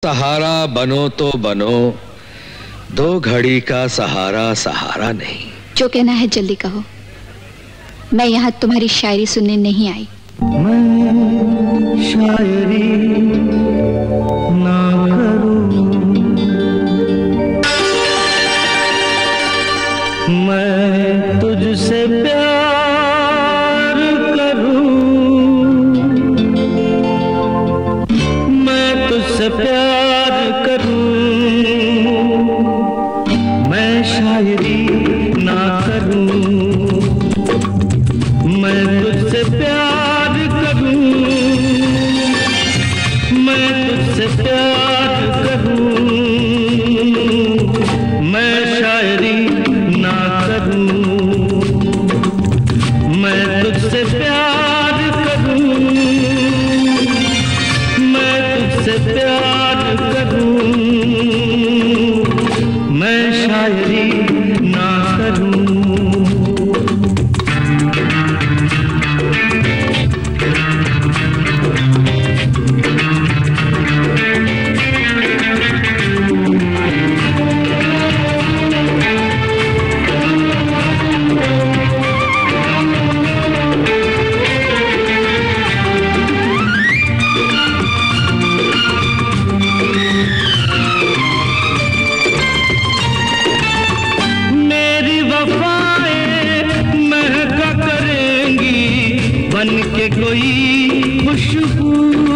सहारा बनो तो बनो, दो घड़ी का सहारा सहारा नहीं। जो कहना है जल्दी कहो, मैं यहाँ तुम्हारी शायरी सुनने नहीं आई। मैं शायरी ना करूं, मैं तुझसे प्यार करूं, मैं तुझसे प्यार करूं, मैं शायरी ना करूं, मैं तुझसे प्यार करूं, मैं तुझसे प्यार करूं, मैं शायरी ना करूं, मैं तुझसे प्यार करूं, मैं तुझसे प्यार करूं, मैं शायरी ना करूं। बन के कोई खुशबू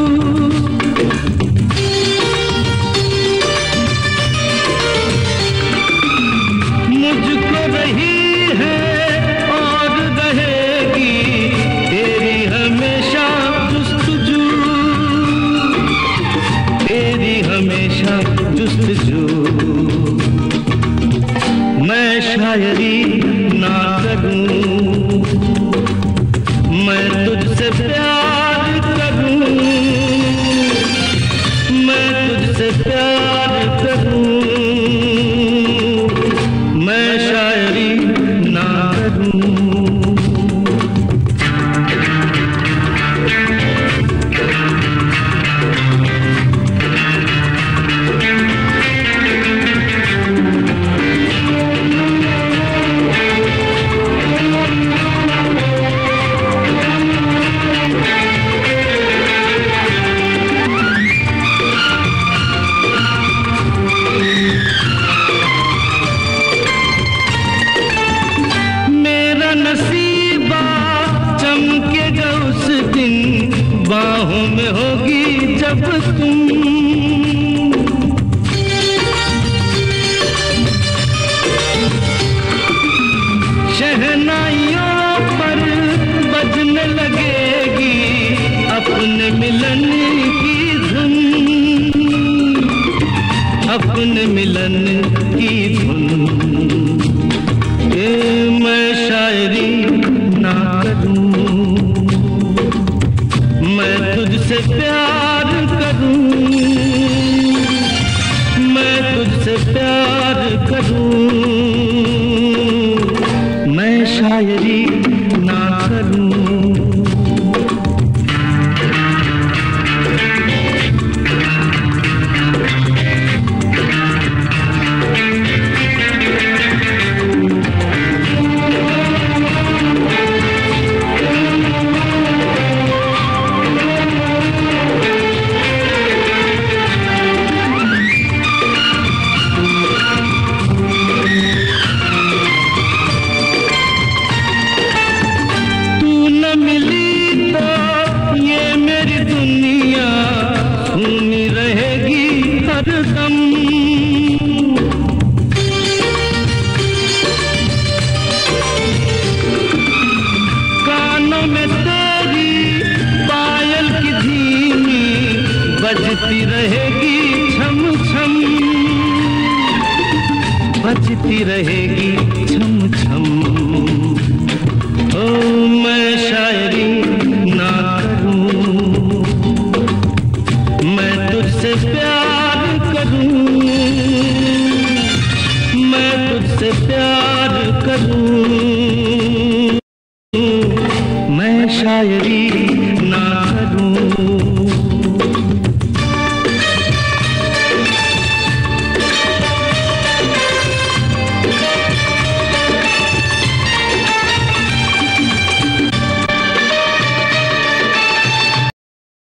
मुझको रही है और रहेगी, तेरी हमेशा जुस्तजू, तेरी हमेशा जुस्तजू। मैं शायरी ना करूं, मैं तुझसे प्यार करूं, मैं तुझसे प्यार करूं, मैं शायरी ना करूं। नसीबा चमकेगा उस दिन, बाहों में होगी जब तुम, शहनाइयों पर बजने लगेगी अपने मिलन की धुन, अपने मिलन की धुन। मैं शायरी ना करूं, मैं तुझसे प्यार करूं, मैं तुझसे प्यार करूं, मैं शायरी ना करूं। कानों में तेरी पायल की धीमी बजती रहेगी छम छम, बजती रहेगी छम छम। ओ मैं शायरी ना करूं, मैं तुझसे प्यार करूं, मैं तुझसे प्यार करूं,